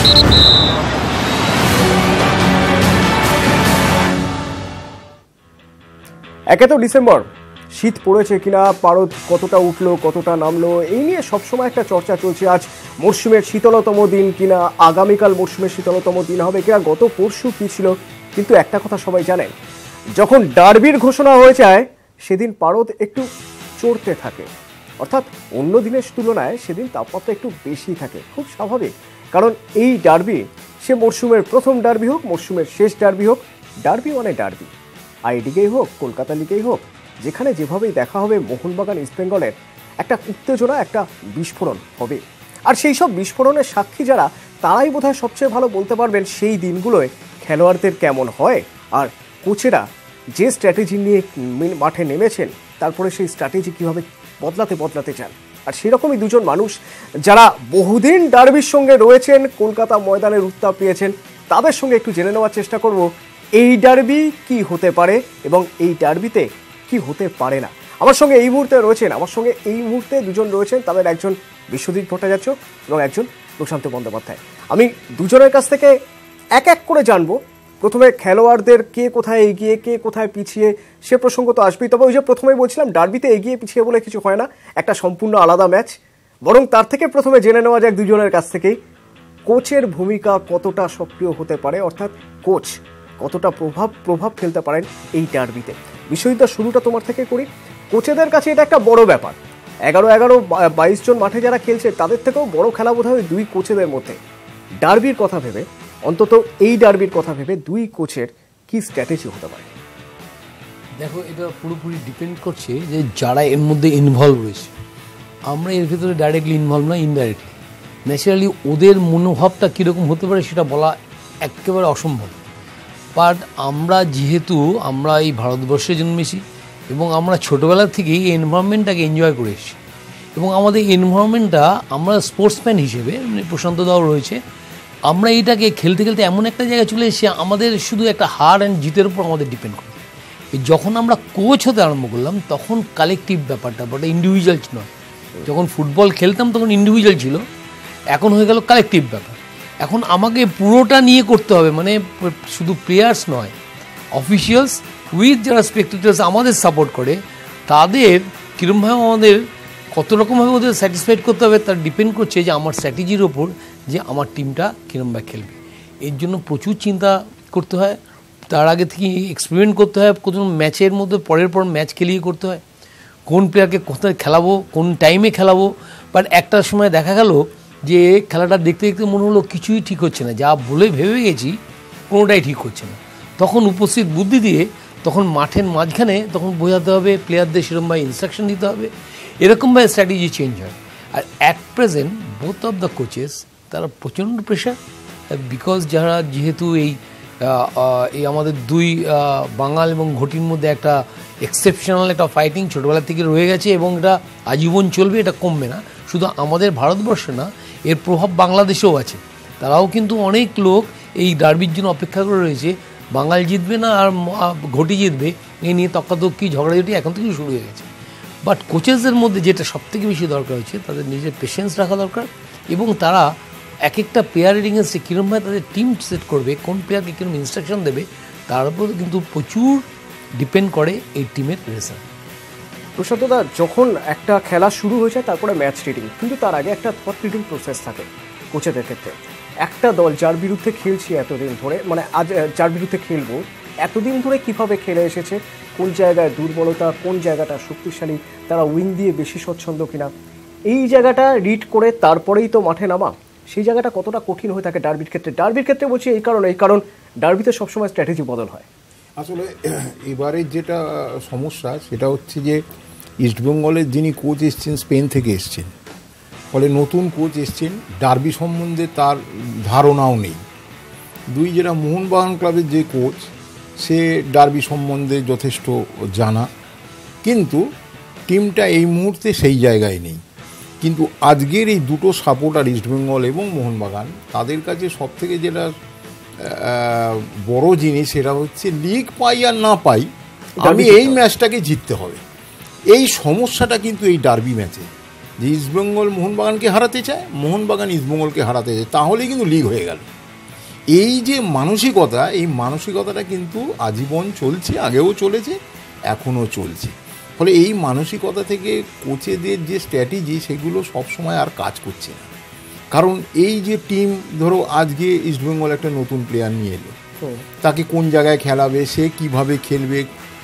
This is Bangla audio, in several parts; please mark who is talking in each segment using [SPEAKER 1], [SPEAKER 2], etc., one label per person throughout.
[SPEAKER 1] একে তো ডিসেম্বর, শীত পড়েছে কিনা, পারদ কতটা উঠলো কতটা নামলো, এই নিয়ে সবসময় একটা চর্চা চলছে। আজ মরশুমের শীতলতম দিন কিনা, আগামীকাল মরশুমের শীতলতম দিন হবে কিনা, গত পরশু কি ছিল। কিন্তু একটা কথা সবাই জানেন, যখন ডার্বির ঘোষণা হয়ে যায় সেদিন পারদ একটু চড়তে থাকে, অর্থাৎ অন্য দিনের তুলনায় সেদিন তাপমাত্রা একটু বেশি থাকে। খুব স্বাভাবিক, কারণ এই ডার্বি সে মরশুমের প্রথম ডার্বি হোক, মরশুমের শেষ ডার্বি হোক, ডার্বি মানে ডার্বি। আই লিগেই হোক, কলকাতা লিগেই হোক, যেখানে যেভাবেই দেখা হবে মোহনবাগান ইস্টবেঙ্গলের একটা উত্তেজনা, একটা বিস্ফোরণ হবে। আর সেই সব বিস্ফোরণের সাক্ষী যারা, তারাই বোধহয় সবচেয়ে ভালো বলতে পারবেন সেই দিনগুলোয় খেলোয়াড়দের কেমন হয়, আর কোচেরা যে স্ট্র্যাটেজি নিয়ে মাঠে নেমেছেন তারপরে সেই স্ট্র্যাটেজি কীভাবে বদলাতে চান। আর সেরকমই দুজন মানুষ যারা বহুদিন ডার্বির সঙ্গে রয়েছেন, কলকাতা ময়দানের উত্তাপ পেয়েছেন, তাদের সঙ্গে একটু জেনে নেওয়ার চেষ্টা করব এই ডার্বি কি হতে পারে এবং এই ডার্বিতে কি হতে পারে না। আমার সঙ্গে এই মুহূর্তে দুজন রয়েছেন, তাদের একজন বিশ্বজিৎ ভট্টাচার্য এবং একজন প্রশান্ত বন্দ্যোপাধ্যায়। আমি দুজনের কাছ থেকে এক এক করে জানবো, প্রথমে খেলোয়াড়দের কে কোথায় এগিয়ে কে কোথায় পিছিয়ে, সে প্রসঙ্গ তো আসবেই। তবে ওই যে প্রথমেই বলছিলাম, ডার্বিতে এগিয়ে পিছিয়ে বলে কিছু হয় না, একটা সম্পূর্ণ আলাদা ম্যাচ। বরং তার থেকে প্রথমে জেনে নেওয়া যাক দুজনের কাছ থেকেই কোচের ভূমিকা কতটা সক্রিয় হতে পারে, অর্থাৎ কোচ কতটা প্রভাব ফেলতে পারেন এই ডার্বিতে। বিশ্বজিৎ, শুরুটা তোমার থেকে করি। কোচেদের কাছে এটা একটা বড় ব্যাপার, 11-22 জন মাঠে যারা খেলছে তাদের থেকেও বড় খেলা বোধ হয় দুই কোচেদের মধ্যে। ডার্বির কথা ভেবে, অন্তত এই ডার্বির কথা ভেবে দুই কোচের কি স্ট্র্যাটেজি হতে পারে?
[SPEAKER 2] দেখো, এটা পুরোপুরি ডিপেন্ড করছে যে যারা এর মধ্যে ইনভলভ রয়েছে। আমরা এর ভিতরে ডাইরেক্টলি ইনভলভ না, ইনডাইরেক্টলি। ন্যাচারালি ওদের মনোভাবটা কীরকম হতে পারে সেটা বলা একেবারে অসম্ভব। বাট যেহেতু আমরা এই ভারতবর্ষে জন্মেছি এবং আমরা ছোটোবেলা থেকেই এই এনভায়রনমেন্টটাকে এনজয় করে এসেছি, এবং আমাদের এনভায়রনমেন্টটা আমরা স্পোর্টসম্যান হিসেবে, প্রশান্ত দাও রয়েছে, আমরা এইটাকে খেলতে খেলতে এমন একটা জায়গায় চলে এসেছি, আমাদের শুধু একটা হার অ্যান্ড জিতের উপর আমাদের ডিপেন্ড করে। যখন আমরা কোচ হতে আরম্ভ করলাম তখন কালেকটিভ ব্যাপারটা, ওটা ইন্ডিভিজুয়াল নয়। যখন ফুটবল খেলতাম তখন ইন্ডিভিজুয়াল ছিল, এখন হয়ে গেল কালেকটিভ ব্যাপার। এখন আমাকে পুরোটা নিয়ে করতে হবে, মানে শুধু প্লেয়ার্স নয়, অফিসিয়ালস উইথ যারা স্পেক্টেটার্স আমাদের সাপোর্ট করে, তাদের কীরকমভাবে আমাদের কত রকমভাবে ওদের স্যাটিসফাইড করতে হবে তার ডিপেন্ড করছে যে আমার স্ট্র্যাটেজির ওপর, যে আমার টিমটা কীরকমভাবে খেলবে। এর জন্য প্রচুর চিন্তা করতে হয়, তার আগে থেকে এক্সপেরিমেন্ট করতে হয়, কোন ম্যাচের মধ্যে পরের পর ম্যাচ খেলিয়ে করতে হয়, কোন প্লেয়ারকে কোথায় খেলাবো, কোন টাইমে খেলাবো। বাট একটা সময় দেখা গেল যে খেলাটা দেখতে দেখতে মনে হলো কিছুই ঠিক হচ্ছে না, যা বলে ভেবে গেছি কোনোটাই ঠিক হচ্ছে না। তখন উপস্থিত বুদ্ধি দিয়ে তখন মাঠের মাঝখানে তখন বোঝাতে হবে, প্লেয়ারদের সেরকমভাবে ইনস্ট্রাকশন দিতে হবে, এরকমভাবে স্ট্র্যাটেজি চেঞ্জ হয়। আর at present both of the coaches তারা প্রচণ্ড প্রেশার, বিকজ যারা যেহেতু এই আমাদের দুই বাঙাল এবং ঘটির মধ্যে একটা এক্সেপশনাল একটা ফাইটিং ছোটোবেলা থেকে রয়ে গেছে এবং এটা আজীবন চলবে, এটা কমবে না। শুধু আমাদের ভারতবর্ষে না, এর প্রভাব বাংলাদেশেও আছে। তারাও কিন্তু অনেক লোক এই ডার্বির জন্য অপেক্ষা করে রয়েছে, বাঙাল জিতবে না আর ঘটি জিতবে, এ নিয়ে তক্কাতক্কি ঝগড়াঝাটি এখন থেকেই শুরু হয়ে গেছে। বাট কোচেসদের মধ্যে যেটা সবথেকে বেশি দরকার হচ্ছে, তাদের নিজের পেশেন্স রাখা দরকার, এবং তারা এক একটা প্লেয়ারের এগেন্সে কীরকমভাবে তাদের টিম সেট করবে, কোন প্লেয়ারকে কীরকম ইনস্ট্রাকশন দেবে, তার উপর কিন্তু প্রচুর ডিপেন্ড করে এই টিমের রেজাল্ট।
[SPEAKER 1] প্রশান্তদা, যখন একটা খেলা শুরু হয়ে যায় তারপরে ম্যাচ রিডিং, কিন্তু তার আগে একটা থট রিডিং প্রসেস থাকে কোচেদের ক্ষেত্রে। একটা দল যার বিরুদ্ধে খেলছি এতদিন ধরে, মানে আজ যার বিরুদ্ধে খেলবো, এতদিন ধরে কিভাবে খেলে এসেছে, কোন জায়গায় দুর্বলতা, কোন জায়গাটা শক্তিশালী, তারা উইং দিয়ে বেশি স্বচ্ছন্দ কিনা, এই জায়গাটা রিড করে তারপরেই তো মাঠে নামা। সেই জায়গাটা কতটা কঠিন হয়ে থাকে ডার্বির ক্ষেত্রে? ডার্বির ক্ষেত্রে বলছি এই কারণ ডার্বিতে সবসময় স্ট্র্যাটেজি বদল হয়।
[SPEAKER 3] আসলে এবারে যেটা সমস্যা সেটা হচ্ছে যে ইস্টবেঙ্গলের যিনি কোচ এসছেন স্পেন থেকে এসছেন, ফলে নতুন কোচ এসছেন, ডার্বি সম্বন্ধে তার ধারণাও নেই। দুই, যেটা মোহনবাগান ক্লাবের যে কোচ, সে ডার্বি সম্বন্ধে যথেষ্ট জানা, কিন্তু টিমটা এই মুহূর্তে সেই জায়গায় নেই। কিন্তু আজকের এই দুটো সাপোর্টার ইস্টবেঙ্গল এবং মোহনবাগান, তাদের কাছে সবথেকে যেটা বড় জিনিস সেটা হচ্ছে লিগ পাই আর না পাই, আমি এই ম্যাচটাকে জিততে হবে। এই সমস্যাটা কিন্তু এই ডার্বি ম্যাচে যে ইস্টবেঙ্গল মোহনবাগানকে হারাতে চায়, মোহনবাগান ইস্টবেঙ্গলকে হারাতে চায়, তাহলেই কিন্তু লিগ হয়ে গেল। এই যে মানসিকতা, এই মানসিকতাটা কিন্তু আজীবন চলছে, আগেও চলেছে, এখনও চলছে। ফলে এই মানসিকতা থেকে কোচেদের যে স্ট্র্যাটেজি সেগুলো সবসময় আর কাজ করছে না। কারণ এই যে টিম, ধরো আজকে ইস্টবেঙ্গল একটা নতুন প্লেয়ার নিয়ে এলো, তাকে কোন জায়গায় খেলাবে, সে কিভাবে খেলবে,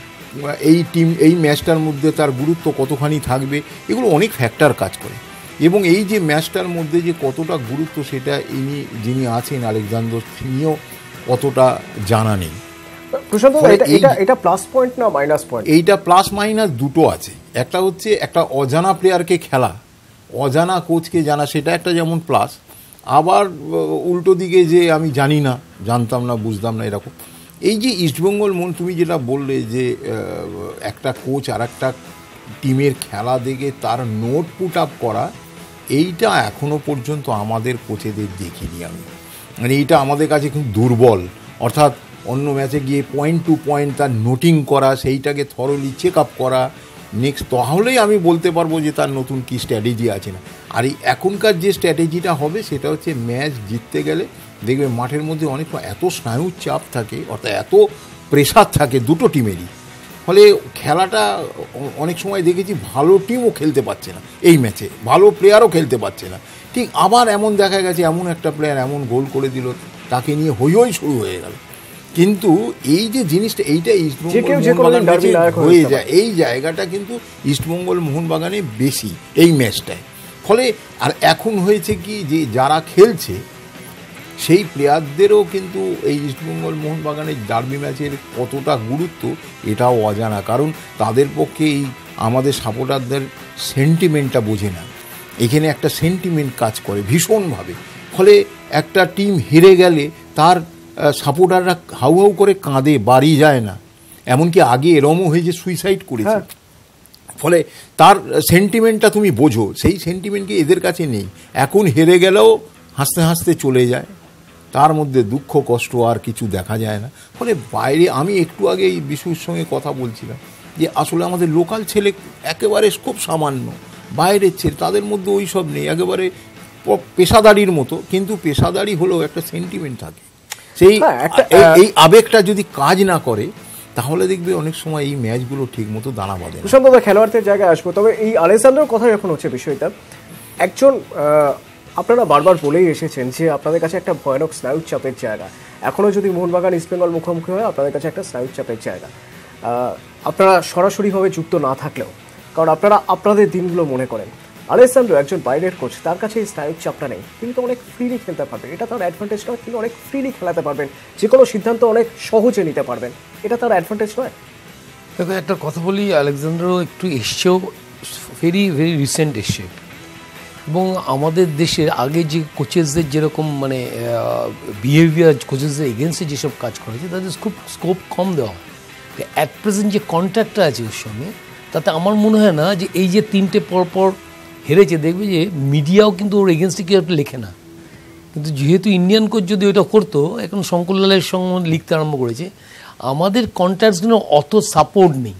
[SPEAKER 3] এই টিম এই ম্যাচটার মধ্যে তার গুরুত্ব কতখানি থাকবে, এগুলো অনেক ফ্যাক্টর কাজ করে। এবং এই যে ম্যাচটার মধ্যে যে কতটা গুরুত্ব, সেটা যিনি আছেন আলেকজান্ডার, তিনিও অতটা জানা নেই।
[SPEAKER 1] প্রশান্ত, এটা প্লাস পয়েন্ট না মাইনাস পয়েন্ট?
[SPEAKER 3] এইটা প্লাস মাইনাস দুটো আছে। একটা হচ্ছে একটা অজানা প্লেয়ারকে খেলা, অজানা কোচকে জানা, সেটা একটা যেমন প্লাস। আবার উল্টো দিকে যে আমি জানি না, জানতাম না, বুঝতাম না, এরকম। এই যে ইস্টবেঙ্গল তুমি যেটা বললে যে একটা কোচ আর একটা টিমের খেলা দেখে তার নোট পুট আপ করা, এইটা এখনও পর্যন্ত আমাদের কোচেদের দেখিনি আমি। মানে এইটা আমাদের কাছে খুব দুর্বল। অর্থাৎ অন্য ম্যাচে গিয়ে পয়েন্ট টু পয়েন্ট তার নোটিং করা, সেইটাকে থরলি চেক আপ করা, নেক্সট তাহলেই আমি বলতে পারবো যে তার নতুন কী স্ট্র্যাটেজি আছে না। আর এই এখনকার যে স্ট্র্যাটেজিটা হবে সেটা হচ্ছে ম্যাচ জিততে গেলে দেখবে মাঠের মধ্যে অনেক এত স্নায়ুর চাপ থাকে, অর্থাৎ এত প্রেশার থাকে দুটো টিমেরই। ফলে খেলাটা অনেক সময় দেখেছি ভালো টিমও খেলতে পারছে না, এই ম্যাচে ভালো প্লেয়ারও খেলতে পারছে না। ঠিক আবার এমন দেখা গেছে এমন একটা প্লেয়ার এমন গোল করে দিল, তাকে নিয়ে হই হই শুরু হয়ে গেল। কিন্তু এই যে জিনিসটা, এইটা ইস্টবেঙ্গল হয়ে যায়, এই জায়গাটা কিন্তু ইস্টবেঙ্গল মোহনবাগানে বেশি এই ম্যাচটায়। ফলে আর এখন হয়েছে কি, যে যারা খেলছে সেই প্লেয়ারদেরও কিন্তু এই ইস্টবেঙ্গল মোহনবাগানের ডার্বি ম্যাচের কতটা গুরুত্ব এটাও অজানা। কারণ তাদের পক্ষে এই আমাদের সাপোর্টারদের সেন্টিমেন্টটা বোঝে না। এখানে একটা সেন্টিমেন্ট কাজ করে ভীষণভাবে। ফলে একটা টিম হেরে গেলে তার সাপোর্টাররা হাউ হাউ করে কাঁদে, বাড়ি যায় না। এমনকি আগে এরমও হয়েছে সুইসাইড করেছে। ফলে তার সেন্টিমেন্টটা তুমি বোঝো, সেই সেন্টিমেন্ট কি এদের কাছে নেই। এখন হেরে গেলেও হাসতে হাসতে চলে যায়, তার মধ্যে দুঃখ কষ্ট আর কিছু দেখা যায় না। ফলে বাইরে, আমি একটু আগে এই বিশুর সঙ্গে কথা বলছিলাম যে আসলে আমাদের লোকাল ছেলে একেবারে খুব সামান্য, বাইরের ছেলে তাদের মধ্যে ওই সব নেই, একেবারে পেশাদারির মতো। কিন্তু পেশাদারি হলেও একটা সেন্টিমেন্ট থাকে, সেই এই আবেগটা যদি কাজ না করে তাহলে দেখবে অনেক সময় এই ম্যাচগুলো ঠিক মতো দানা বাঁধে না।
[SPEAKER 1] প্রশান্ত, খেলোয়াড়দের জায়গায় আসবো, তবে এই আলেকজান্ডার কথা যখন হচ্ছে বিষয়টা, একজন আপনারা বারবার বলেই এসেছেন যে আপনাদের কাছে একটা ভয়ানক স্নায়ুর চাপের জায়গা। এখনও যদি মোহনবাগান ইস্টবেঙ্গল মুখোমুখি হয়, আপনাদের কাছে একটা স্নায়ুর চাপের জায়গা। আপনারা সরাসরিভাবে যুক্ত না থাকলেও, কারণ আপনারা আপনাদের দিনগুলো মনে করেন। আলেকজান্ডার একজন বাইরের কোচ, তার কাছে এই স্নায়ুর চাপটা নেই, তিনি তো অনেক ফ্রিলি খেলতে পারবেন। এটা তার অ্যাডভান্টেজ নয়? তিনি অনেক ফ্রিলি খেলাতে পারবেন, যে কোনো সিদ্ধান্ত অনেক সহজে নিতে পারবেন, এটা তার অ্যাডভান্টেজ নয়?
[SPEAKER 2] দেখো, একটা কথা বলি, আলেকজান্ডারও একটু এসছেও, ভেরি ভেরি রিসেন্ট এসছে। এবং আমাদের দেশের আগে যে কোচেসদের যেরকম মানে বিহেভিয়ার, কোচেসদের এগেনস্টে যেসব কাজ করেছে, তাদের খুব স্কোপ কম দেওয়া হয়। অ্যাট প্রেজেন্ট যে কন্ট্যাক্টটা আছে ওর সঙ্গে, তাতে আমার মনে হয় না যে এই যে তিনটে পরপর হেরেছে, দেখবে যে মিডিয়াও কিন্তু ওর এগেনস্টে কেউ একটা লেখে না। কিন্তু যেহেতু ইন্ডিয়ান কোচ যদি ওইটা করতো, এখন শঙ্করলালের সঙ্গে লিখতে আরম্ভ করেছে, আমাদের কন্ট্যাক্টসগুলো অত সাপোর্ট নেই।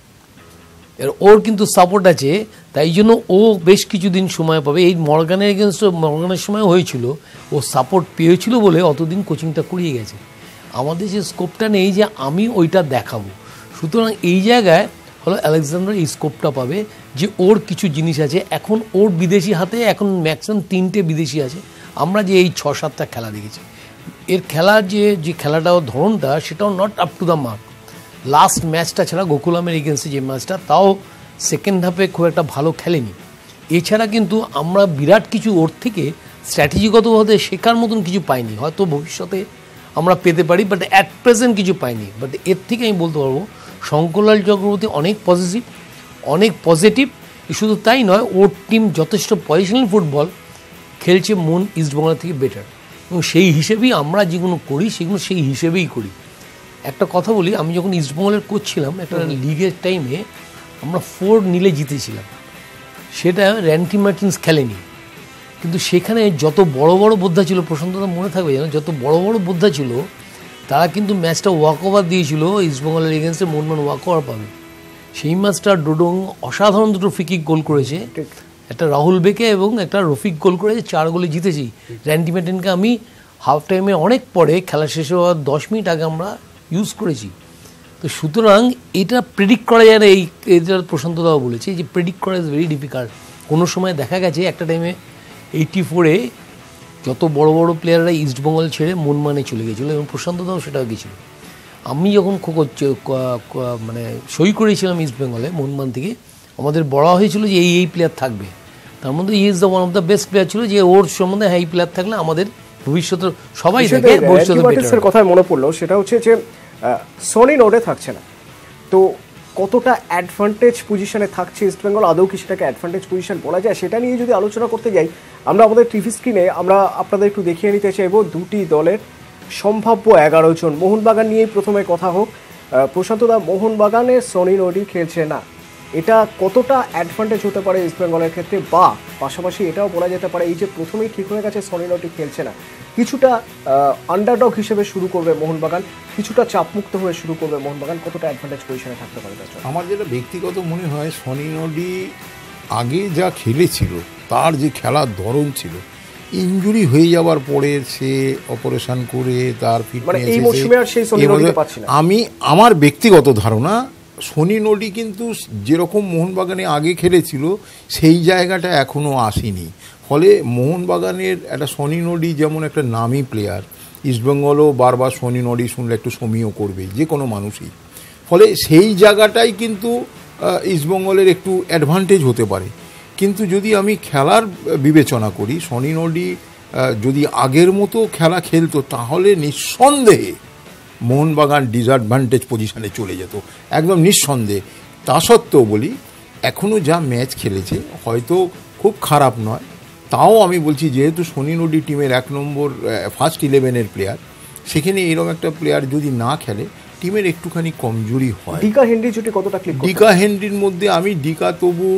[SPEAKER 2] ওর কিন্তু সাপোর্ট আছে, তাই জন্য ও বেশ কিছুদিন সময় পাবে। এই মর্গানের এগেনস্টে মর্গানের সময় হয়েছিল, ও সাপোর্ট পেয়েছিল বলে অতদিন কোচিংটা করিয়ে গেছে। আমাদের যে স্কোপটা নেই যে আমি ওইটা দেখাবো, সুতরাং এই জায়গায় হলো আলেকজান্ডার এই স্কোপটা পাবে যে ওর কিছু জিনিস আছে। এখন ওর বিদেশি হাতে এখন ম্যাক্সিমাম 3টে বিদেশি আছে। আমরা যে এই 6-7টা খেলা দেখেছি, এর খেলার যে খেলাটা ধরনটা, সেটাও not up to the mark. Last ম্যাচটা ছাড়া গোকুলামের এগেন্সে যে ম্যাচটা, তাও সেকেন্ড হাফে খুব একটা ভালো খেলেনি। এছাড়া কিন্তু আমরা বিরাট কিছু ওর থেকে স্ট্র্যাটেজিগতভাবে শেখার মতন কিছু পাইনি। হয়তো ভবিষ্যতে আমরা পেতে পারি, বাট অ্যাট প্রেজেন্ট কিছু পাইনি। বাট এর থেকে আমি বলতে পারবো শঙ্করলাল চক্রবর্তী অনেক পজিটিভ। শুধু তাই নয়, ওর টিম যথেষ্ট পজিশনাল ফুটবল খেলছে, মন ইস্টবেঙ্গল থেকে বেটার। এবং সেই হিসেবেই আমরা যেগুলো করি সেগুলো সেই হিসেবেই করি। একটা কথা বলি, আমি যখন ইস্টবেঙ্গলের কোচ ছিলাম, একটা লিগের টাইমে আমরা 4-0 জিতেছিলাম। সেটা র্যান্টি মার্টিন্স খেলেনি, কিন্তু সেখানে যত বড় বড় বোদ্ধা ছিল, প্রশান্তদা মনে থাকবে যেন, যত বড় বড় বোদ্ধা ছিল তারা কিন্তু ম্যাচটা ওয়াক ওভার দিয়েছিল ইস্টবেঙ্গলের এগেনস্টে। মোহনবাগান ওয়াক ওভার পাবে। সেই ম্যাচটা ডোডং অসাধারণ দুটো ফ্রি কিক গোল করেছে, একটা রাহুল বেকে এবং একটা রফিক গোল করে 4 গোলে জিতেছি। র্যান্ডি মেটেনকে আমি হাফ টাইমে অনেক পরে খেলা শেষ হওয়ার 10 মিনিট আগে আমরা ইউজ করেছি। তো সুতরাং এটা প্রেডিক্ট করা যায় না। এইটা প্রশান্তদাও বলেছে যে প্রেডিক্ট করা ইজ ভেরি ডিফিকাল্ট। কোনো সময় দেখা গেছে একটা টাইমে 84-এ যত বড় বড় প্লেয়াররা ইস্টবেঙ্গল ছেড়ে মনমানে চলে গেছিলো এবং প্রশান্তদাও সেটাও গেছিল। আমি যখন মানে সই করেছিলাম ইস্টবেঙ্গলে মনমান থেকে, আমাদের বলা হয়েছিল যে এই প্লেয়ার থাকবে, তার মধ্যে ই is the one of the best player ছিল, যে ওর সম্বন্ধে এই প্লেয়ার থাকলে আমাদের ভবিষ্যতের সবাই থাকে
[SPEAKER 1] ভবিষ্যতের কথা মনে পড়লো, সেটা হচ্ছে যে সনি নোডে থাকছে না, তো কতটা অ্যাডভান্টেজ পজিশনে থাকছে ইস্টবেঙ্গল, আদৌ কি সেটাকে অ্যাডভান্টেজ পজিশন বলা যায়? সেটা নিয়ে যদি আলোচনা করতে যাই, আমরা আমাদের টিভি স্ক্রিনে আমরা আপনাদের একটু দেখিয়ে নিতে চাইবো দুটি দলের সম্ভাব্য 11 জন। মোহনবাগান নিয়েই প্রথমে কথা হোক। প্রশান্তদা, মোহনবাগানে সনি নোডি খেলছে না, এটা কতটা অ্যাডভান্টেজ হতে পারে ইস্টবেঙ্গলের ক্ষেত্রে? বা পাশাপাশি এটাও বলা যেতে পারে এই যে প্রথমেই ঠিক হয়ে গেছে সনি নোডি খেলছে না, কিছুটা আন্ডারডগ হিসেবে শুরু করবে মোহনবাগান, কিছুটা চাপমুক্ত হয়ে শুরু করবে মোহনবাগান, কতটা অ্যাডভান্টেজ পজিশনে থাকতে পারে?
[SPEAKER 3] আমার যেটা ব্যক্তিগত মনে হয়, সনি নোডি আগে যা খেলেছিল, তার যে খেলার ধরন ছিল, ইনজুরি হয়ে যাওয়ার পরে সে অপারেশন করে তার আমার ব্যক্তিগত ধারণা, সনি নোডি কিন্তু যেরকম মোহনবাগানে আগে খেলেছিল সেই জায়গাটা এখনও আসেনি। ফলে মোহনবাগানের একটা সনি নোডি যেমন একটা নামী প্লেয়ার, ইস্টবেঙ্গলও বারবার সনি নোডি শুনলে একটু সমীহ করবে যে কোনো মানুষই। ফলে সেই জায়গাটাই কিন্তু ইস্টবেঙ্গলের একটু অ্যাডভান্টেজ হতে পারে। কিন্তু যদি আমি খেলার বিবেচনা করি, সনি নোডি যদি আগের মতো খেলা খেলতো তাহলে নিঃসন্দেহে মোহনবাগান ডিসঅ্যাডভান্টেজ পজিশনে চলে যেত, একদম নিঃসন্দেহে। তা সত্ত্বেও বলি, এখনও যা ম্যাচ খেলেছে হয়তো খুব খারাপ নয়, তাও আমি বলছি যেহেতু সনি নোডি টিমের 1 নম্বর ফার্স্ট 11-এর প্লেয়ার, সেখানে এরকম একটা প্লেয়ার যদি না খেলে টিমের একটুখানি কমজোরি হয়।
[SPEAKER 1] ডিকা হেনরি জুটি কতটা ক্লিক?
[SPEAKER 3] ডিকা হেনরির মধ্যে আমি ডিকা তবু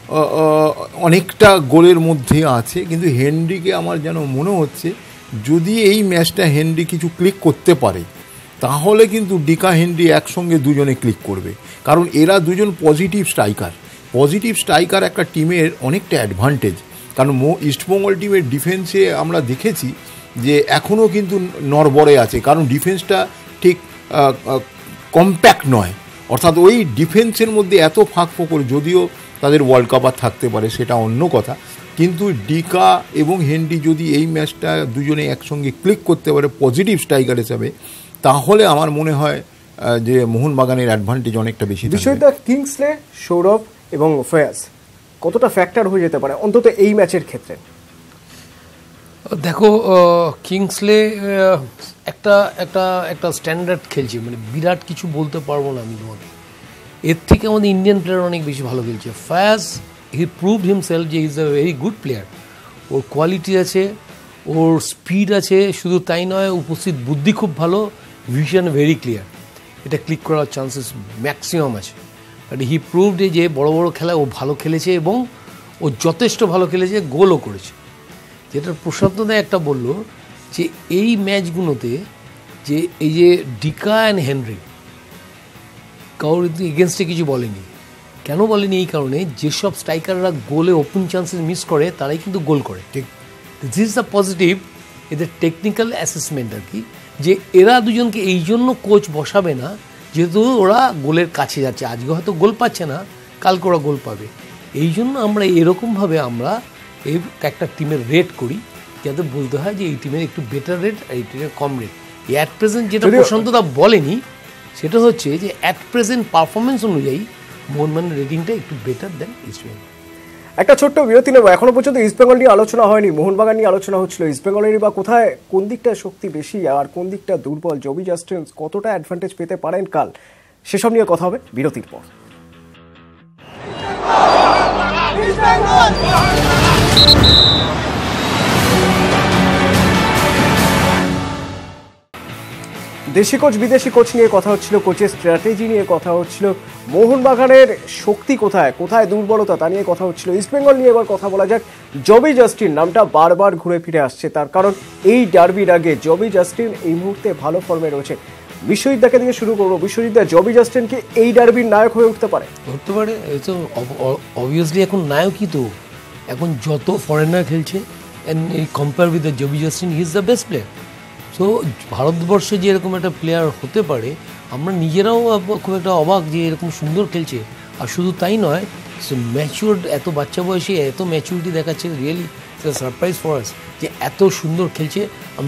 [SPEAKER 3] অনেকটা গোলের মধ্যে আছে, কিন্তু হেনরিকে আমার যেন মনে হচ্ছে যদি এই ম্যাচটা হেনরি কিছু ক্লিক করতে পারে তাহলে কিন্তু ডিকা হেনরি একসঙ্গে দুজনে ক্লিক করবে, কারণ এরা দুজন পজিটিভ স্ট্রাইকার একটা টিমের অনেকটা অ্যাডভান্টেজ। কারণ ইস্টবেঙ্গল টিমের ডিফেন্সে আমরা দেখেছি যে এখনও কিন্তু নড়বড়ে আছে, কারণ ডিফেন্সটা ঠিক কম্প্যাক্ট নয়, অর্থাৎ ওই ডিফেন্সের মধ্যে এত ফাঁক ফোকর, যদিও তাদের ওয়ার্ল্ড কাপ থাকতে পারে সেটা অন্য কথা, কিন্তু ডিকা এবং হেনরি যদি এই ম্যাচটা দুজনে একসঙ্গে ক্লিক করতে পারে পজিটিভ স্ট্রাইকার হিসাবে, তাহলে আমার মনে হয় যে মোহনবাগানের অ্যাডভান্টেজ অনেকটা বেশি।
[SPEAKER 1] বিষয়টা কিংসলে, সৌরভ এবং ফয়াজ কতটা ফ্যাক্টর হয়ে যেতে পারে অন্তত এই ম্যাচের ক্ষেত্রে?
[SPEAKER 2] দেখো, কিংসলে একটা একটা একটা স্ট্যান্ডার্ড খেলছে, মানে বিরাট কিছু বলতে পারবো না আমি তোমাকে, এর থেকে আমাদের ইন্ডিয়ান প্লেয়ার অনেক বেশি ভালো খেলছে। ফায়াজ হি প্রুভড হিমসেলফ যে is a very good player, ওর কোয়ালিটি আছে, ওর স্পিড আছে, শুধু তাই নয় উপস্থিত বুদ্ধি খুব ভালো, ভিশন ভেরি ক্লিয়ার, এটা ক্লিক করার চান্সেস ম্যাক্সিমাম আছে। বাট হি প্রুভড যে বড় বড় খেলায় ও ভালো খেলেছে এবং ও যথেষ্ট ভালো খেলেছে, গোলও করেছে। যেটা প্রশান্তদা একটা বলল যে এই ম্যাচগুলোতে যে এই যে ডিকা অ্যান্ড হেনরি কারোর এগেনস্টে কিছু বলেনি। কেন বলেনি? এই কারণে যেসব স্ট্রাইকাররা গোলে ওপেন চান্সেস মিস করে তারাই কিন্তু গোল করে। ঠিক, দিস ইজ দ্য পজিটিভ, এদের টেকনিক্যাল অ্যাসেসমেন্ট আর কি, যে এরা দুজনকে এই জন্য কোচ বসাবে না যেহেতু ওরা গোলের কাছে যাচ্ছে, আজকে হয়তো গোল পাচ্ছে না, কালকে ওরা গোল পাবে। এই জন্য আমরা এরকমভাবে আমরা এই একটা টিমের রেট করি, যাতে বলতে হয় যে এই টিমের একটু বেটার রেট আর এই টিমের কম রেট। অ্যাট প্রেজেন্ট যেটা প্রশান্তদা বলেনি সেটা হচ্ছে যে অ্যাট প্রেজেন্ট পারফরমেন্স অনুযায়ী মোহনবাগানের রেটিংটা একটু বেটার দেন ইস্টবেঙ্গল।
[SPEAKER 1] একটা ছোট্ট বিরতি নেব। এখনো পর্যন্ত ইস্টবেঙ্গল নিয়ে আলোচনা হয়নি, মোহনবাগান নিয়ে আলোচনা হচ্ছিল। ইস্টবেঙ্গলেরই বা কোথায়, কোন দিকটা শক্তি বেশি আর কোন দিকটা দুর্বল, জবি জাস্টিন কতটা অ্যাডভান্টেজ পেতে পারেন কাল, সেসব নিয়ে কথা হবে বিরতির পর। দেশি কোচ বিদেশি কোচ নিয়ে কথা হচ্ছিল, কোচের স্ট্র্যাটেজি নিয়ে কথা হচ্ছিল, মোহনবাগানের শক্তি কোথায়, কোথায় দুর্বলতা তা নিয়ে কথা হচ্ছিল। ইস্টবেঙ্গল নিয়ে এবার কথা বলা যাক। জবি জাস্টিন নামটা বারবার ঘুরে ফিরে আসছে, তার কারণ এই ডার্বির আগে জবি জাস্টিন এই মুহূর্তে ভালো ফর্মে রয়েছে। বিশ্বজিৎদাকে দিয়ে শুরু করবো। বিশ্বজিৎদা, জবি জাস্টিন কি এই ডার্বির নায়ক হয়ে উঠতে পারে?
[SPEAKER 2] উঠতে পারে, এই তো অবভিয়াসলি এখন নায়কই তো, এখন যত ফরেনার খেলছে অ্যান্ড এই compare with the Jobby Justin, he is the best player. So ভারতবর্ষে যে এরকম একটা প্লেয়ার হতে পারে, আমরা নিজেরাও খুব একটা অবাক যে এরকম সুন্দর খেলছে। আর শুধু তাই নয়, ম্যাচিউরড, এত বাচ্চা বয়সে এত ম্যাচিউরিটি দেখাচ্ছে, রিয়েলি সারপ্রাইজ ফর আস যে এত সুন্দর খেলছে।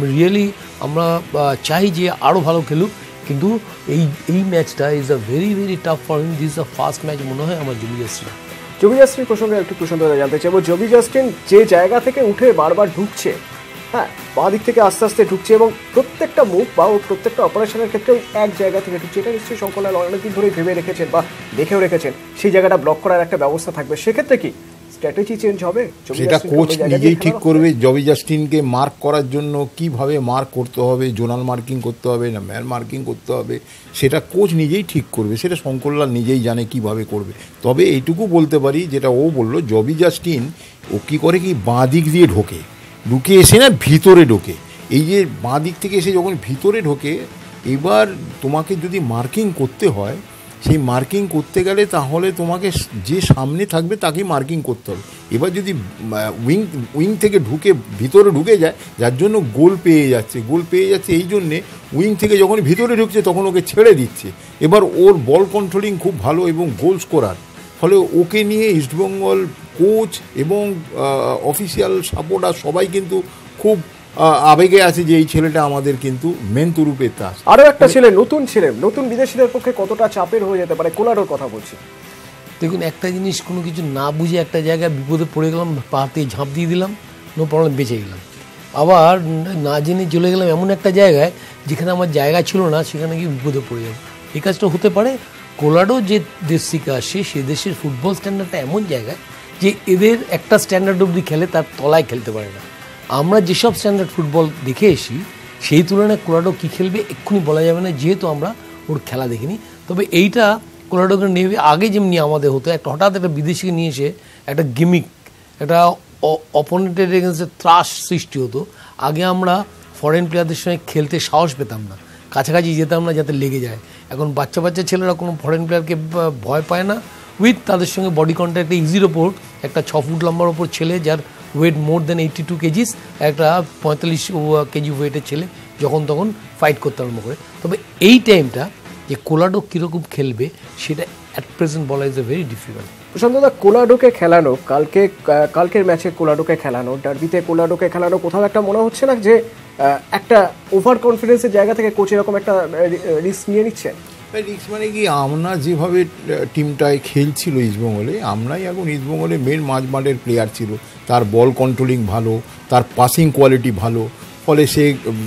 [SPEAKER 2] আমরা চাই যে আরও ভালো খেলুক, কিন্তু এই ম্যাচটা is a very very tough for him. This is the first match মনে হয় আমার জবি জাস্টিন।
[SPEAKER 1] জবি জাস্টিন প্রসঙ্গে একটু প্রশ্ন জানতে চাইবো, জবি জাস্টিন যে জায়গা থেকে উঠে বারবার ঢুকছে, হ্যাঁ, বাঁ দিক থেকে আস্তে আস্তে ঢুকছে এবং প্রত্যেকটা মুভ বা প্রত্যেকটা অপারেশনের ক্ষেত্রে এক জায়গা থেকে ঢুকছে, এটা নিশ্চয়ই শঙ্করলাল অনেকদিন ধরেই ভেবে রেখেছেন বা দেখেও রেখেছেন সেই জায়গাটা ব্লক করার একটা ব্যবস্থা থাকবে। সেক্ষেত্রে কি স্ট্র্যাটেজি চেঞ্জ হবে?
[SPEAKER 3] সেটা কোচ নিজেই ঠিক করবে। জবি জাস্টিনকে মার্ক করার জন্য কিভাবে মার্ক করতে হবে, জোনাল মার্কিং করতে হবে না ম্যান মার্কিং করতে হবে, সেটা কোচ নিজেই ঠিক করবে। সেটা শঙ্করলাল নিজেই জানে কিভাবে করবে। তবে এইটুকু বলতে পারি, যেটা ও বললো, জবি জাস্টিন ও কী করে কি বাঁ দিক দিয়ে ঢোকে, ঢুকে এসে না ভিতরে ঢোকে। এই যে বাঁ দিক থেকে এসে যখন ভিতরে ঢোকে, এবার তোমাকে যদি মার্কিং করতে হয়, সেই মার্কিং করতে গেলে তাহলে তোমাকে যে সামনে থাকবে তাকেই মার্কিং করতে হবে। এবার যদি উইং থেকে ঢুকে ভিতরে ঢুকে যায়, যার জন্য গোল পেয়ে যাচ্ছে এই জন্যে উইং থেকে যখন ভিতরে ঢুকছে তখন ওকে ছেড়ে দিচ্ছে। এবার ওর বল কন্ট্রোলিং খুব ভালো এবং গোল স্কোরার, ফলে ওকে নিয়ে ইস্টবেঙ্গল কোচ এবং অফিসিয়াল সাপোর্টার সবাই কিন্তু খুব আবেগে আছে যে এই ছেলেটা আমাদের কিন্তু মেন তুরুপের তাস।
[SPEAKER 1] আরও একটা ছেলে, নতুন বিদেশিদের পক্ষে কতটা চাপের হয়ে যেতে পারে, কোলারোর কথা বলছি।
[SPEAKER 2] দেখুন, একটা জিনিস, কোনো কিছু না বুঝে একটা জায়গায় বিপদে পড়ে গেলাম, পাতে ঝাঁপ দিয়ে দিলাম, নো প্রবলেম, বেঁচে গেলাম। আবার না জেনে চলে গেলাম এমন একটা জায়গায় যেখানে আমার জায়গা ছিল না, সেখানে গিয়ে বিপদে পড়ে যাব। এই কাজটা হতে পারে। কোলারো যে দেশ থেকে আসে, সে দেশের ফুটবল স্ট্যান্ডার্ডটা এমন জায়গায় যে এদের একটা স্ট্যান্ডার্ড অবধি খেলে, তার তলায় খেলতে পারে না। আমরা যেসব স্ট্যান্ডার্ড ফুটবল দেখে এসি, সেই তুলনায় কোলারো কী খেলবে এক্ষুনি বলা যাবে না, যেহেতু আমরা ওর খেলা দেখিনি। তবে এইটা কোলারোকে নেবে আগে যেমনি আমাদের হতো, একটা হঠাৎ একটা বিদেশিকে নিয়ে এসে একটা গিমিক, একটা অপোনেন্টের এগেন্সে ত্রাস সৃষ্টি হতো। আগে আমরা ফরেন প্লেয়ারদের সঙ্গে খেলতে সাহস পেতাম না, কাছাকাছি যেতাম না যাতে লেগে যায়। এখন বাচ্চা ছেলেরা কোনো ফরেন প্লেয়ারকে ভয় পায় না, উইথ তাদের সঙ্গে বডি কন্ট্যাক্ট ইজির ওপর। একটা 6 ফুট লম্বার ওপর ছেলে, যার ওয়েট মোর দ্যান 82 কেজিস, একটা 45 কেজি ওয়েটের ছেলে যখন তখন ফাইট করতে আরম্ভ করে। তবে এই টাইমটা যে কোলাডো কীরকম খেলবে সেটা অ্যাট প্রেজেন্ট বলা ইজ এ ভেরি ডিফিকাল্ট।
[SPEAKER 1] প্রশান্তদা, কোলাডোকে খেলানো, কালকের ম্যাচে কোলাডোকে খেলানো, ডার্বিতে কোলাডোকে খেলানো, কোথাও একটা মনে হচ্ছে না যে একটা ওভার কনফিডেন্সের জায়গা থেকে কোচ এরকম একটা রিস্ক নিয়ে নিচ্ছে?
[SPEAKER 3] রিস্ক মানে কি, আমরা যেভাবে টিমটায় খেলছিল ইস্টবেঙ্গলে, আমরাই এখন ইস্টবেঙ্গলে মেন মাঝমাঠের প্লেয়ার ছিল, তার বল কন্ট্রোলিং ভালো, তার পাসিং কোয়ালিটি ভালো, ফলে সে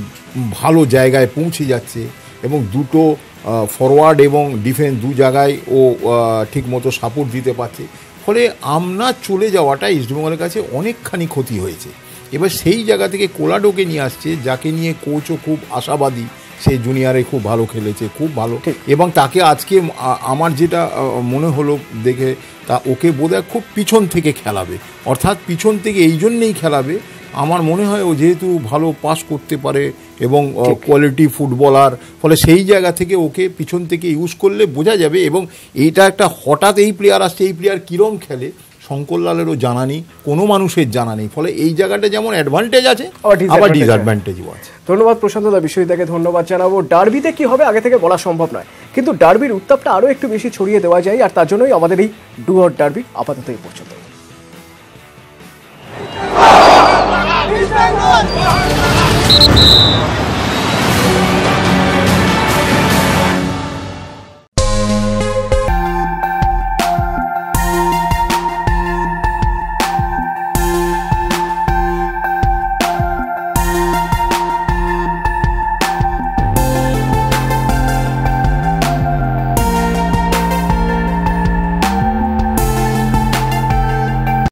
[SPEAKER 3] ভালো জায়গায় পৌঁছে যাচ্ছে এবং দুটো ফরওয়ার্ড এবং ডিফেন্স দু জায়গায় ও ঠিকমতো সাপোর্ট দিতে পারছে। ফলে আমরা চলে যাওয়াটা ইস্টবেঙ্গলের কাছে অনেকখানি ক্ষতি হয়েছে। এবার সেই জায়গা থেকে কোলাডোকে নিয়ে আসছে, যাকে নিয়ে কোচও খুব আশাবাদী, সে জুনিয়রে খুব ভালো খেলেছে, খুব ভালো, এবং তাকে আজকে আমার যেটা মনে হলো দেখে, তা ওকে বোধহয় খুব পিছন থেকে খেলাবে, অর্থাৎ পিছন থেকে এই জন্যেই খেলাবে, আমার মনে হয় ও যেহেতু ভালো পাস করতে পারে এবং কোয়ালিটি ফুটবলার, ফলে সেই জায়গা থেকে ওকে পিছন থেকে ইউজ করলে বোঝা যাবে। এবং এইটা একটা হঠাৎ এই প্লেয়ার আসছে, এই প্লেয়ার কীরম খেলে শঙ্করলালেরও জানা নেই, কোনো মানুষের জানা নেই, ফলে এই জায়গাটা যেমন অ্যাডভান্টেজ আছে আবার ডিসঅ্যাডভান্টেজও আছে।
[SPEAKER 1] ধন্যবাদ প্রশান্তদা, বিশ্বজিৎকে ধন্যবাদ জানাবো। ডার্বিতে কি হবে আগে থেকে বলা সম্ভব নয়, কিন্তু ডার্বির উত্তাপটা আরও একটু বেশি ছড়িয়ে দেওয়া যায়, আর তার জন্যই আমাদের এই ডু অর ডার্বি আপাতত এই পর্যন্ত।